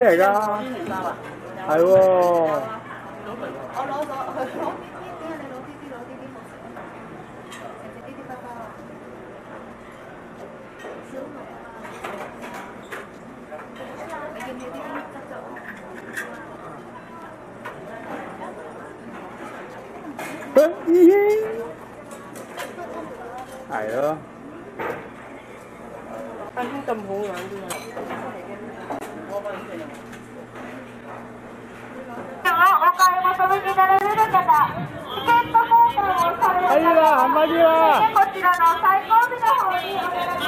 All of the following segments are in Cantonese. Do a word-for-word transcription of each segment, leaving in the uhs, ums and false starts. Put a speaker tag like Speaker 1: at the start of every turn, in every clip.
Speaker 1: 嚟㗎？係喎。我
Speaker 2: 攞咗，佢攞啲啲，點解你攞啲啲攞啲啲好食啊？食食啲啲得啦。小龍啊！你要唔要啲啲汁汁
Speaker 1: 啊？係咯。
Speaker 3: 啱先咁好玩啲啊！
Speaker 1: 可以啦，行快啲啦！
Speaker 2: こちらの最後尾の方にお願いし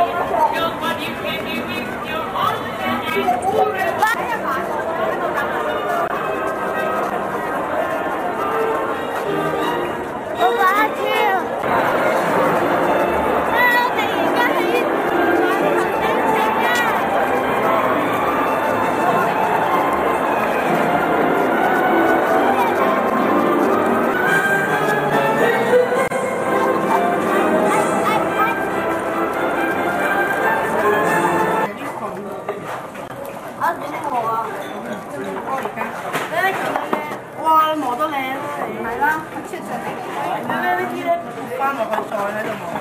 Speaker 3: 哇！磨得靚啊！係啦，切成呢呢啲咧翻落去再喺度磨。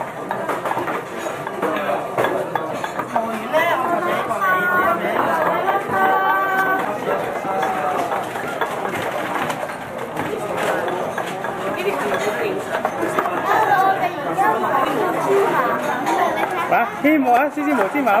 Speaker 3: 磨完咧，我就俾個你，俾個呢啲係咪好正常？
Speaker 1: 嗱，先磨啊，先先磨先磨啦。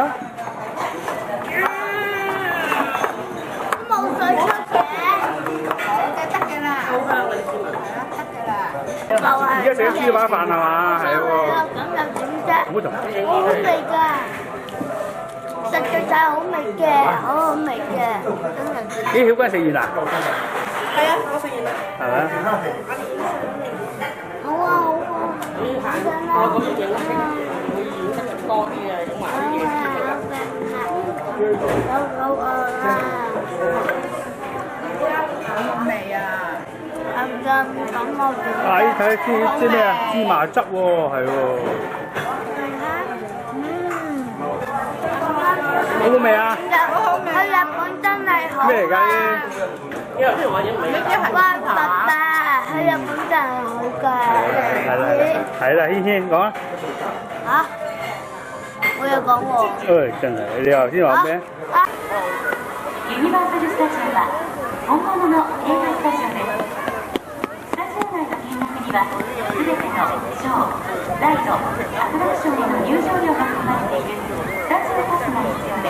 Speaker 2: 冇水出嘅，得嘅啦，好香你知唔知？得嘅啦。
Speaker 1: 而家食咗豬扒飯係嘛？係喎。
Speaker 2: 咁又點啫？
Speaker 1: 好同。
Speaker 2: 好好味㗎，實在太好味嘅，好好味嘅，真係。
Speaker 1: 咦，曉君食完啦？
Speaker 3: 係啊，我食完啦。
Speaker 1: 係咪？
Speaker 2: 好啊好啊，
Speaker 3: 我咁樣影啦，會演得多啲啊，影埋啲嘢。
Speaker 2: 好好啊！
Speaker 3: 好味啊！
Speaker 2: 咁真咁我點？
Speaker 1: 啊！呢睇知知咩啊？芝麻汁喎，係喎。
Speaker 2: 嗯。
Speaker 1: 好好味啊！
Speaker 2: 去日本真係好啊！
Speaker 1: 咩嚟㗎呢？
Speaker 3: 因為譬如話影唔係一係
Speaker 2: 哇！爸爸去日本真係好㗎。
Speaker 1: 係啦係啦，軒軒講啊。
Speaker 2: 嚇？我有講喎。
Speaker 1: 誒，真係你頭先話咩？
Speaker 4: ユニバーサル・スタジオは本物の映画スタジオです。スタジオ内の見学にはすべてのショー、ライド、アトラクションへの入場料が含まれているスタジオパスが必要です。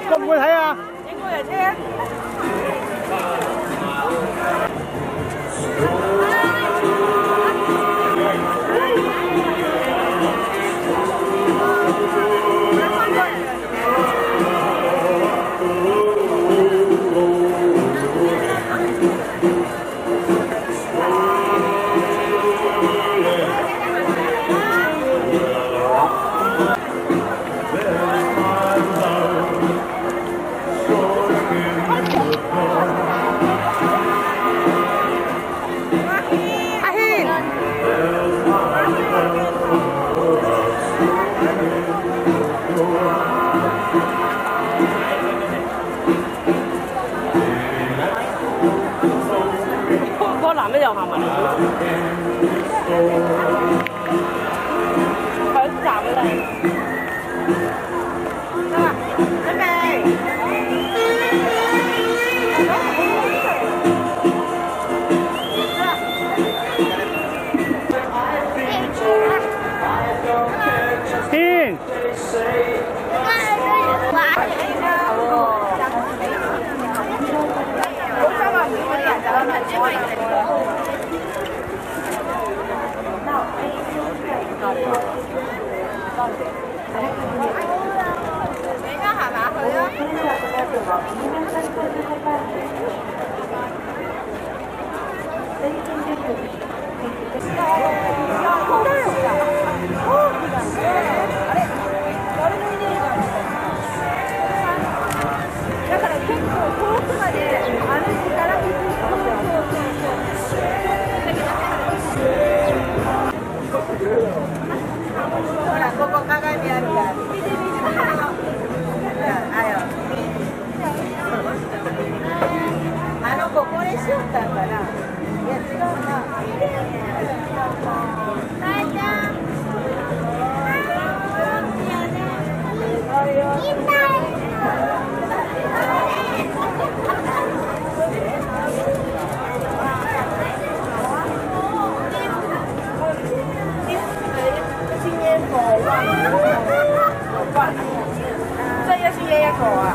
Speaker 1: 會唔會睇啊？
Speaker 3: 影過嚟聽。嗰個男嘅又行埋嚟，佢站嚟，得啦，準備。
Speaker 1: 天。
Speaker 2: 你而家行埋去啊！だから結構遠くまで歩いてからほら、ここ鏡あるから見てみて。あよ。あの子これしよったんかな。いや違うな。大ちゃん。這要是爺爺個啊！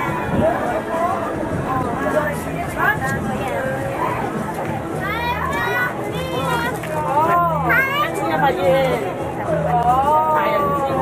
Speaker 2: 哦，今日八月，哦，大人先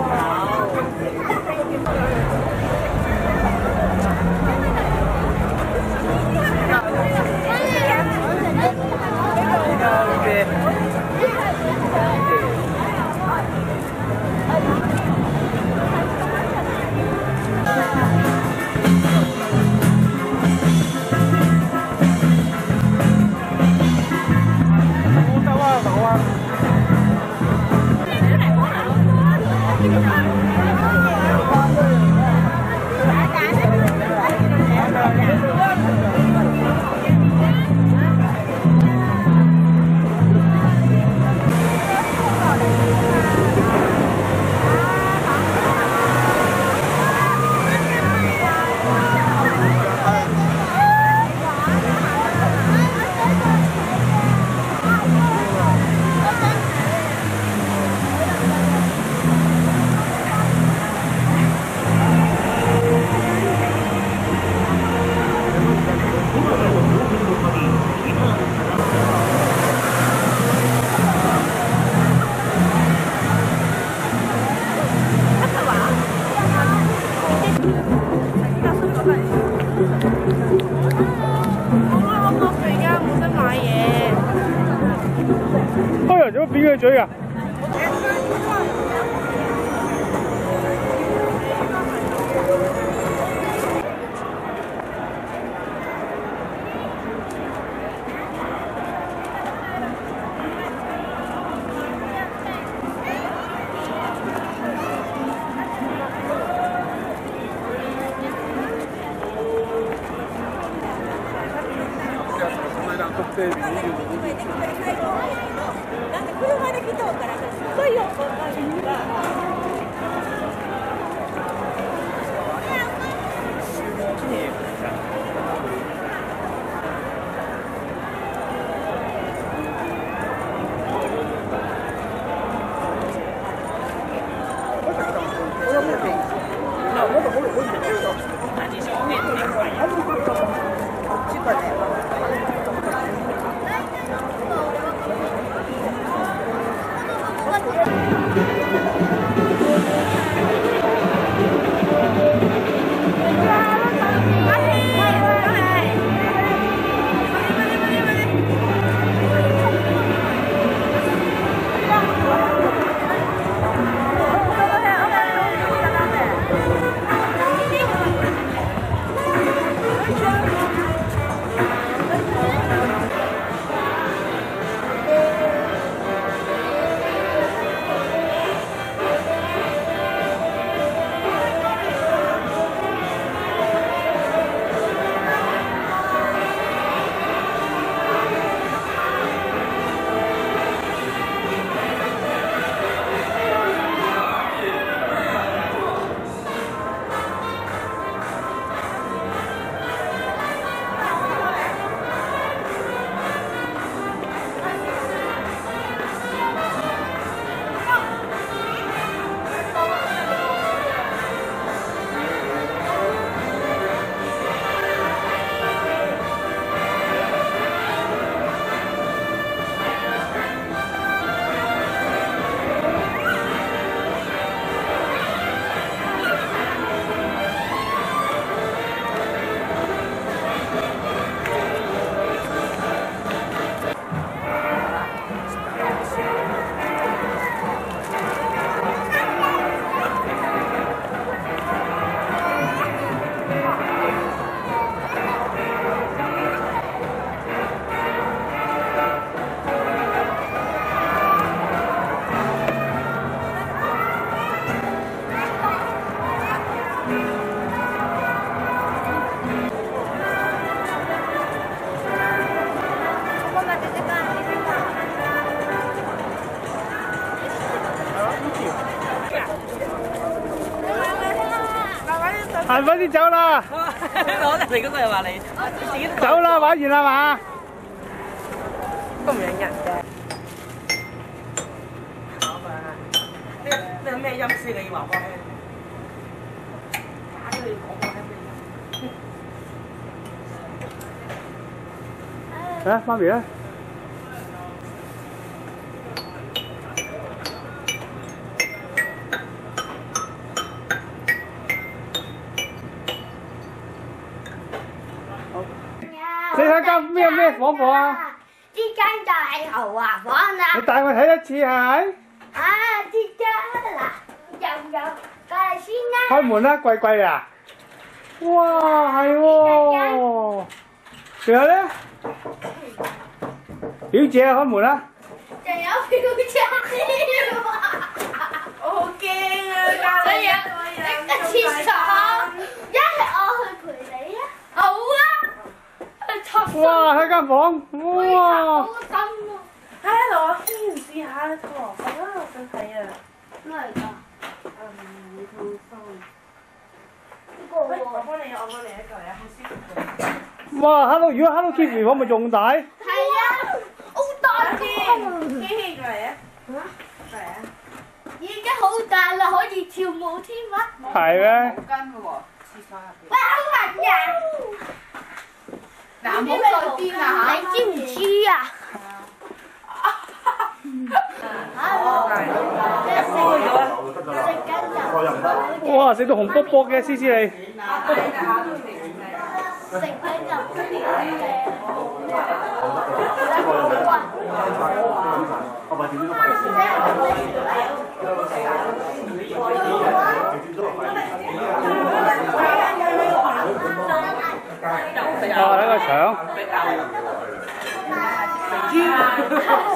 Speaker 1: 開人做乜扁佢嘴㗎？ 行，快啲走啦！
Speaker 3: 攞得嚟嗰個又話你，自己都
Speaker 1: 走啦，玩完啦嘛？
Speaker 3: 都唔引人嘅。咩咩咩音先？你話我聽。打佢講講聽咩？
Speaker 1: 啊，媽咪咧？你睇間咩咩房房啊？
Speaker 2: 呢間就係豪華房啦。
Speaker 1: 你帶我睇一次係咪？
Speaker 2: 啊，呢間嗱又有過嚟先啦。
Speaker 1: 開門啦，貴貴啊！哇，係喎。仲有咧？表姐啊，開門啦！
Speaker 2: 仲有表姐添喎。
Speaker 3: 我好驚啊！
Speaker 2: 所以拎個廁所，一係我去陪你啊。好啊。
Speaker 1: 哇！睇間房，哇！
Speaker 2: 好深啊！
Speaker 3: 唉，我先試下套羅瞓啦，我想睇啊。
Speaker 2: 咩嚟㗎？
Speaker 3: 嗯，套衫。
Speaker 2: 呢個
Speaker 3: 喂，我
Speaker 2: 喎。
Speaker 3: 幫你，我幫你一個啊，好舒服。
Speaker 1: 哇！Hello，如果 Hello Kitty 房咪仲大？
Speaker 2: 係啊，好大個。
Speaker 3: 機器過嚟啊！
Speaker 2: 嚇？
Speaker 3: 過嚟啊！
Speaker 2: 已經好大啦，可以跳舞添啊！
Speaker 1: 係咩？
Speaker 3: 毛巾嘅喎，廁所入邊。
Speaker 2: 哇，好痕呀！
Speaker 3: 嗱，唔好再癲啦嚇！
Speaker 2: 你知唔知啊？
Speaker 1: 哇！食到紅卜卜嘅，思思你。
Speaker 2: 食緊就
Speaker 1: 哇！睇個牆。